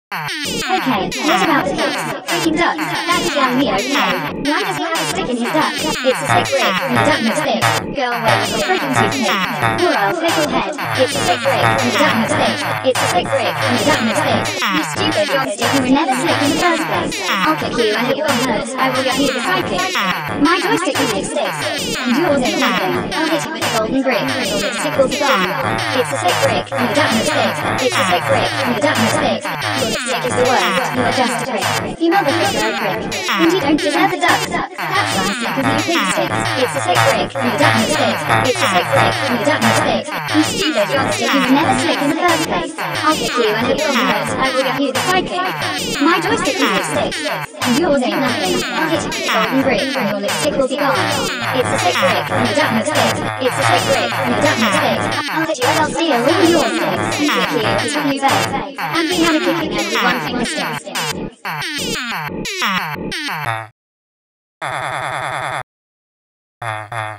Okay, what about the ducks? Freaking ducks. That's young Neo. No. Why does he have a stick in his duck? It's a sick brick from the duck stick. Go away with your freaking toothpick. Poor old ficklehead. It's a sick brick from the duck stick. It's a sick brick from the duck stick. You stupid joystick, you were never slick in the first place. I'll kick you and it will hurt. I will get you the sidekick. My joystick can make sticks. And yours ain't nothing. I'll hit you with a golden brick. Your lipstick will be gone. It's a sick brick from the duck stick. It's a sick brick from the duck stick. Your lipstick is the worst. You are just a prick. You motherfucker a prick. And you don't deserve the ducks. That's why I'm sick of you pig sticks. It's a sick brick from the duck stick. It's a sick brick from the duck stick. You stupid joystick, you were never slick in the first place. I'll kick you and it will hurt. I will get you the sidekick. My joystick can make sticks. And yours ain't nothing. I'll hit you with a golden brick. Your lipstick will be gone. It's a sick brick from the duck stick. It's a sick brick from the duck stick. I'll hit you and I'll steal all your sticks. And kick you until you beg. And we have a kicking and with one finger sticks.